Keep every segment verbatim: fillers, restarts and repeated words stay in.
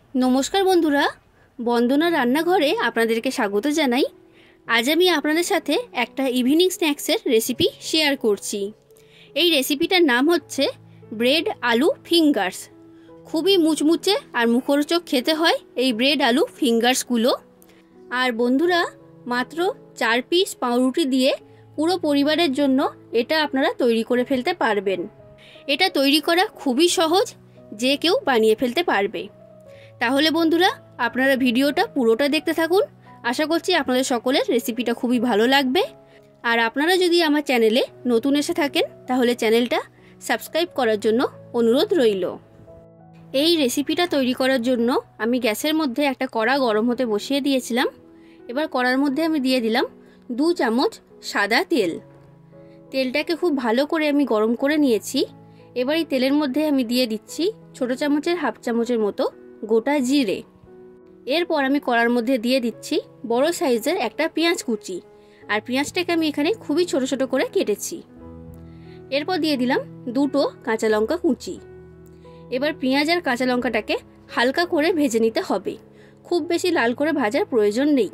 নমস্কার বন্ধুরা, বন্দনা রান্নাঘরে আপনাদেরকে স্বাগত জানাই। আজ আমি আপনাদের সাথে একটা ইভিনিং স্ন্যাক্সের রেসিপি শেয়ার করছি। এই রেসিপিটার নাম হচ্ছে ব্রেড আলু ফিঙ্গার্স। খুবই মুচমুচে আর মুখরোচক খেতে হয় এই ব্রেড আলু ফিঙ্গার্সগুলো। আর বন্ধুরা, মাত্র চার পিস পাউরুটি দিয়ে পুরো পরিবারের জন্য এটা আপনারা তৈরি করে ফেলতে পারবেন। এটা তৈরি করা খুবই সহজ, যে কেউ বানিয়ে ফেলতে পারবে। তাহলে বন্ধুরা, আপনারা ভিডিওটা পুরোটা দেখতে থাকুন। আশা করছি আপনাদের সকলের রেসিপিটা খুবই ভালো লাগবে। আর আপনারা যদি আমার চ্যানেলে নতুন এসে থাকেন তাহলে চ্যানেলটা সাবস্ক্রাইব করার জন্য অনুরোধ রইল। এই রেসিপিটা তৈরি করার জন্য আমি গ্যাসের মধ্যে একটা কড়া গরম হতে বসিয়ে দিয়েছিলাম। এবার কড়ার মধ্যে আমি দিয়ে দিলাম দু চামচ সাদা তেল। তেলটাকে খুব ভালো করে আমি গরম করে নিয়েছি। এবার এই তেলের মধ্যে আমি দিয়ে দিচ্ছি ছোটো চামচের হাফ চামচের মতো গোটা জিরে। এরপর আমি কড়ার মধ্যে দিয়ে দিচ্ছি বড় সাইজের একটা পেঁয়াজ কুচি, আর পেঁয়াজটাকে আমি এখানে খুবই ছোট ছোট করে কেটেছি। এরপর দিয়ে দিলাম দুটো কাঁচা লঙ্কা কুচি। এবার পেঁয়াজ আর কাঁচা লঙ্কাটাকে হালকা করে ভেজে নিতে হবে, খুব বেশি লাল করে ভাজার প্রয়োজন নেই।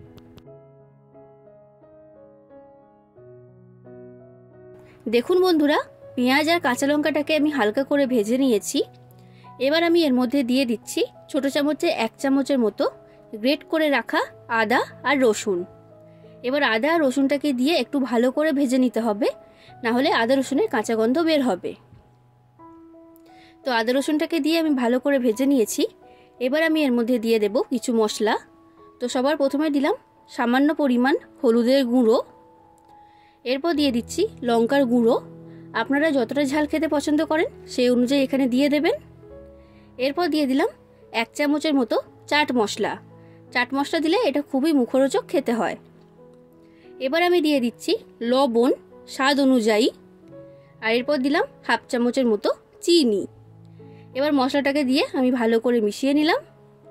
দেখুন বন্ধুরা, পেঁয়াজ আর কাঁচা লঙ্কাটাকে আমি হালকা করে ভেজে নিয়েছি। এবার আমি এর মধ্যে দিয়ে দিচ্ছি ছোটো চামচে এক চামচের মতো গ্রেট করে রাখা আদা আর রসুন। এবার আদা আর রসুনটাকে দিয়ে একটু ভালো করে ভেজে নিতে হবে, না হলে আদা রসুনের কাঁচা গন্ধ বের হবে। তো আদা রসুনটাকে দিয়ে আমি ভালো করে ভেজে নিয়েছি। এবার আমি এর মধ্যে দিয়ে দেব কিছু মশলা। তো সবার প্রথমে দিলাম সামান্য পরিমাণ হলুদের গুঁড়ো। এরপর দিয়ে দিচ্ছি লঙ্কার গুঁড়ো। আপনারা যতটা ঝাল খেতে পছন্দ করেন সেই অনুযায়ী এখানে দিয়ে দেবেন। এরপর দিয়ে দিলাম এক চামচের মতো চাট মশলা। চাট মশলা দিলে এটা খুবই মুখরোচক খেতে হয়। এবার আমি দিয়ে দিচ্ছি লবণ স্বাদ অনুযায়ী, আর এরপর দিলাম হাফ চামচের মতো চিনি। এবার মশলাটাকে দিয়ে আমি ভালো করে মিশিয়ে নিলাম।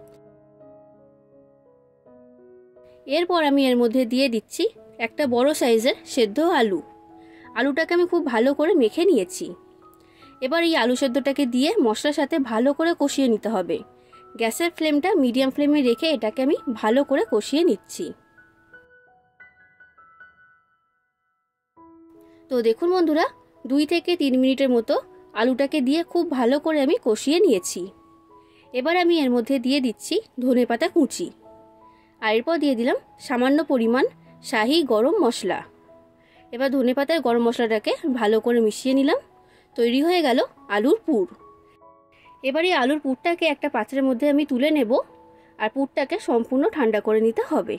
এরপর আমি এর মধ্যে দিয়ে দিচ্ছি একটা বড় সাইজের সেদ্ধ আলু। আলুটাকে আমি খুব ভালো করে মেখে নিয়েছি। এবার এই আলু সেদ্ধটাকে দিয়ে মশলার সাথে ভালো করে কষিয়ে নিতে হবে। গ্যাসের ফ্লেমটা মিডিয়াম ফ্লেমে রেখে এটাকে আমি ভালো করে কষিয়ে নিচ্ছি। তো দেখুন বন্ধুরা, দুই থেকে তিন মিনিটের মতো আলুটাকে দিয়ে খুব ভালো করে আমি কষিয়ে নিয়েছি। এবার আমি এর মধ্যে দিয়ে দিচ্ছি ধনেপাতা কুচি, আর এরপর দিয়ে দিলাম সামান্য পরিমাণ শাহি গরম মশলা। এবার ধনেপাতার গরম মশলাটাকে ভালো করে মিশিয়ে নিলাম। তৈরি হয়ে গেল আলুর পুর। এবার এই আলুর পুরটাকে একটা পাত্রের মধ্যে আমি তুলে নেব, আর পুরটাকে সম্পূর্ণ ঠান্ডা করে নিতে হবে।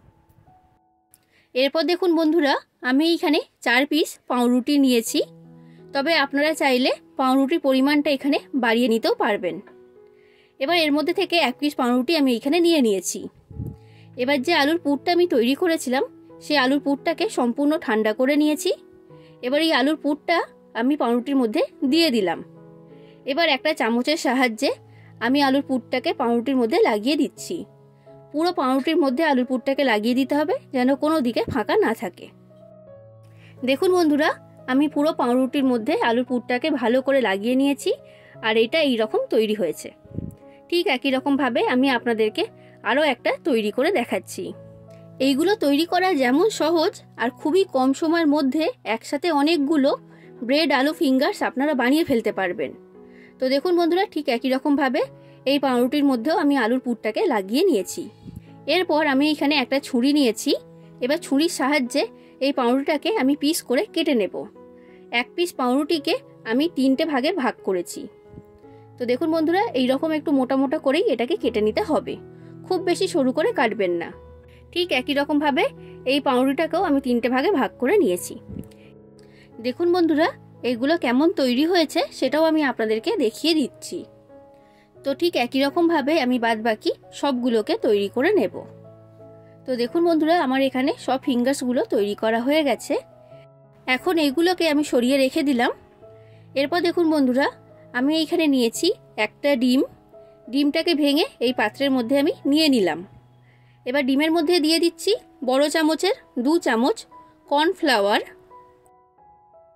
এরপর দেখুন বন্ধুরা, আমি এইখানে চার পিস পাউরুটি নিয়েছি। তবে আপনারা চাইলে পাউরুটির পরিমাণটা এখানে বাড়িয়ে নিতেও পারবেন। এবার এর মধ্যে থেকে এক পিস পাউরুটি আমি এইখানে নিয়ে নিয়েছি। এবার যে আলুর পুরটা আমি তৈরি করেছিলাম সেই আলুর পুরটাকে সম্পূর্ণ ঠান্ডা করে নিয়েছি। এবার এই আলুর পুরটা আমি পাউরুটির মধ্যে দিয়ে দিলাম। এবার একটা চামচের সাহায্যে আমি আলুর পুরটাকে পাউরুটির মধ্যে লাগিয়ে দিচ্ছি। পুরো পাউরুটির মধ্যে আলুর পুরটাকে লাগিয়ে দিতে হবে, যেন কোনো দিকে ফাঁকা না থাকে। দেখুন বন্ধুরা, আমি পুরো পাউরুটির মধ্যে আলুর পুরটাকে ভালো করে লাগিয়ে নিয়েছি, আর এটা এই রকম তৈরি হয়েছে। ঠিক একই রকমভাবে আমি আপনাদেরকে আরও একটা তৈরি করে দেখাচ্ছি। এইগুলো তৈরি করা যেমন সহজ, আর খুবই কম সময়ের মধ্যে একসাথে অনেকগুলো ব্রেড আলু ফিঙ্গার্স আপনারা বানিয়ে ফেলতে পারবেন। তো দেখুন বন্ধুরা, ঠিক একই রকমভাবে এই পাউরুটির মধ্যেও আমি আলুর পুরটাকে লাগিয়ে নিয়েছি। এরপর আমি এখানে একটা ছুরি নিয়েছি। এবার ছুরির সাহায্যে এই পাউরুটিটাকে আমি পিস করে কেটে নেব। এক পিস পাউরুটিকে আমি তিনটে ভাগে ভাগ করেছি। তো দেখুন বন্ধুরা, এইরকম একটু মোটা মোটা করেই এটাকে কেটে নিতে হবে, খুব বেশি সরু করে কাটবেন না। ঠিক একই রকমভাবে এই পাউরুটিটাকেও আমি তিনটে ভাগে ভাগ করে নিয়েছি। দেখুন বন্ধুরা, এগুলো কেমন তৈরি হয়েছে সেটাও আমি আপনাদেরকে দেখিয়ে দিচ্ছি। তো ঠিক একই রকমভাবে আমি বাদ বাকি সবগুলোকে তৈরি করে নেব। তো দেখুন বন্ধুরা, আমার এখানে সব ফিঙ্গার্সগুলো তৈরি করা হয়ে গেছে। এখন এইগুলোকে আমি সরিয়ে রেখে দিলাম। এরপর দেখুন বন্ধুরা, আমি এইখানে নিয়েছি একটা ডিম। ডিমটাকে ভেঙে এই পাত্রের মধ্যে আমি নিয়ে নিলাম। এবার ডিমের মধ্যে দিয়ে দিচ্ছি বড় চামচের দু চামচ কর্নফ্লাওয়ার।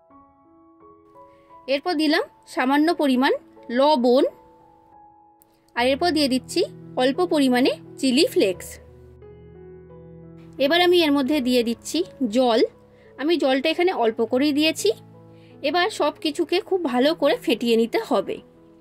এরপর দিলাম সামান্য পরিমাণ লবণ, আর এরপর দিয়ে দিচ্ছি অল্প পরিমাণে চিলি ফ্লেক্স। এবার আমি এর মধ্যে দিয়ে দিচ্ছি জল। আমি জলটা এখানে অল্প করেই দিয়েছি। এবার সব কিছুকে খুব ভালো করে ফেটিয়ে নিতে হবে।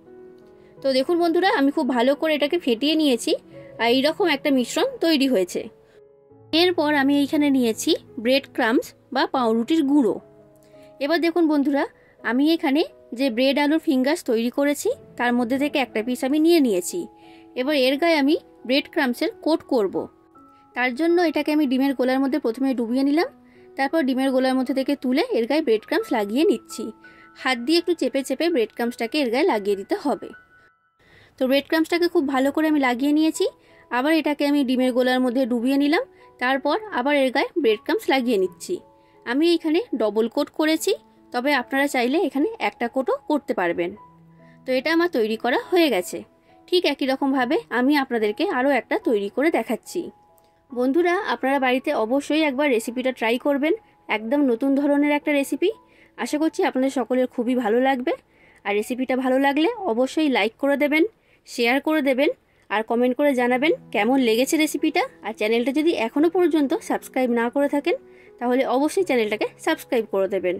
তো দেখুন বন্ধুরা, আমি খুব ভালো করে এটাকে ফেটিয়ে নিয়েছি আর এইরকম একটা মিশ্রণ তৈরি হয়েছে। এরপর আমি এইখানে নিয়েছি ব্রেড ক্রাম্বস বা পাউরুটির গুঁড়ো। এবার দেখুন বন্ধুরা, আমি এখানে যে ব্রেড আলুর ফিঙ্গার্স তৈরি করেছি তার মধ্যে থেকে একটা পিস আমি নিয়ে নিয়েছি। এবার এর গায়ে আমি ব্রেড ক্রাম্বসের কোট করব। তার জন্য এটাকে আমি ডিমের গোলার মধ্যে প্রথমে ডুবিয়ে নিলাম। তারপর ডিমের গোলার মধ্যে থেকে তুলে এর গায়ে ব্রেড ক্রাম্বস লাগিয়ে নিচ্ছি। হাত দিয়ে একটু চেপে চেপে ব্রেড ক্রাম্বসটাকে এর গায়ে লাগিয়ে দিতে হবে। তো ব্রেড ক্রাম্বসটাকে খুব ভালো করে আমি লাগিয়ে নিয়েছি। আবার এটাকে আমি ডিমের গোলার মধ্যে ডুবিয়ে নিলাম। তারপর আবার এর গায়ে ব্রেড ক্রাম্বস লাগিয়ে নিচ্ছি। আমি এখানে ডবল কোট করেছি, তবে আপনারা চাইলে এখানে একটা কোটও করতে পারবেন। তো এটা আমার তৈরি করা হয়ে গেছে। ঠিক একই রকমভাবে আমি আপনাদেরকে আরও একটা তৈরি করে দেখাচ্ছি। বন্ধুরা, আপনারা বাড়িতে অবশ্যই একবার রেসিপিটা ট্রাই করবেন। একদম নতুন ধরনের একটা রেসিপি। আশা করছি আপনাদের সকলের খুবই ভালো লাগবে। আর রেসিপিটা ভালো লাগলে অবশ্যই লাইক করে দেবেন, শেয়ার করে দেবেন আর কমেন্ট করে জানাবেন কেমন লেগেছে রেসিপিটা। আর চ্যানেলটা যদি এখনও পর্যন্ত সাবস্ক্রাইব না করে থাকেন তাহলে অবশ্যই চ্যানেলটাকে সাবস্ক্রাইব করে দেবেন।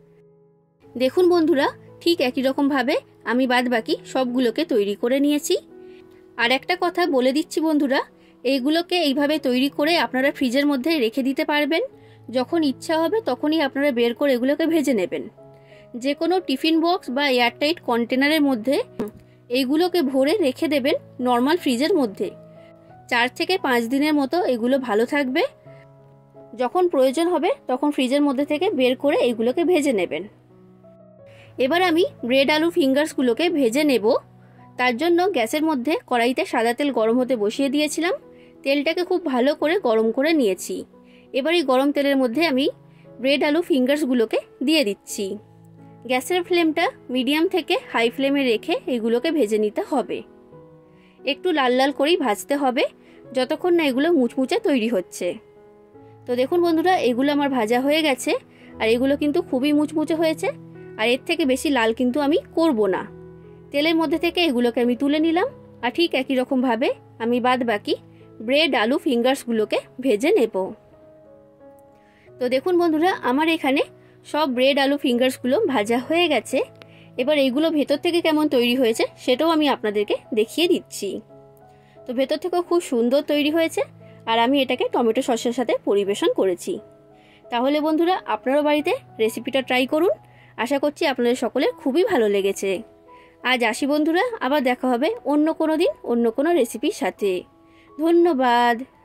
দেখুন বন্ধুরা, ঠিক একই রকমভাবে আমি বাদ বাকি সবগুলোকে তৈরি করে নিয়েছি। আর একটা কথা বলে দিচ্ছি বন্ধুরা, এইগুলোকে এইভাবে তৈরি করে আপনারা ফ্রিজের মধ্যে রেখে দিতে পারবেন। যখন ইচ্ছা হবে তখনই আপনারা বের করে এগুলোকে ভেজে নেবেন। যে কোনো টিফিন বক্স বা এয়ারটাইট কন্টেনারের মধ্যে এইগুলোকে ভরে রেখে দেবেন নর্মাল ফ্রিজের মধ্যে। চার থেকে পাঁচ দিনের মতো এগুলো ভালো থাকবে। যখন প্রয়োজন হবে তখন ফ্রিজের মধ্যে থেকে বের করে এইগুলোকে ভেজে নেবেন। এবার আমি ব্রেড আলু ফিঙ্গার্সগুলোকে ভেজে নেব। তার জন্য গ্যাসের মধ্যে কড়াইতে সাদা তেল গরম হতে বসিয়ে দিয়েছিলাম। তেলটাকে খুব ভালো করে গরম করে নিয়েছি। এবার এই গরম তেলের মধ্যে আমি ব্রেড আলু ফিঙ্গার্সগুলোকে দিয়ে দিচ্ছি। গ্যাসের ফ্লেমটা মিডিয়াম থেকে হাই ফ্লেমে রেখে এগুলোকে ভেজে নিতে হবে। একটু লাল লাল করেই ভাজতে হবে যতক্ষণ না এগুলো মুচমুচে তৈরি হচ্ছে। তো দেখুন বন্ধুরা, এগুলো আমার ভাজা হয়ে গেছে আর এগুলো কিন্তু খুবই মুচমুচে হয়েছে। আর এর থেকে বেশি লাল কিন্তু আমি করব না। তেলের মধ্যে থেকে এগুলোকে আমি তুলে নিলাম। আর ঠিক একই রকমভাবে আমি বাদ বাকি ব্রেড আলু ফিঙ্গার্সগুলোকে ভেজে নেব। তো দেখুন বন্ধুরা, আমার এখানে সব ব্রেড আলু ফিঙ্গার্সগুলো ভাজা হয়ে গেছে। এবার এইগুলো ভেতর থেকে কেমন তৈরি হয়েছে সেটাও আমি আপনাদেরকে দেখিয়ে দিচ্ছি। তো ভেতর থেকেও খুব সুন্দর তৈরি হয়েছে। আর আমি এটাকে টমেটো সসের সাথে পরিবেশন করেছি। তাহলে বন্ধুরা, আপনারাও বাড়িতে রেসিপিটা ট্রাই করুন। আশা করছি আপনাদের সকলের খুবই ভালো লেগেছে। আজ আসি বন্ধুরা, আবার দেখা হবে অন্য কোনো দিন অন্য কোনো রেসিপির সাথে। ধন্যবাদ।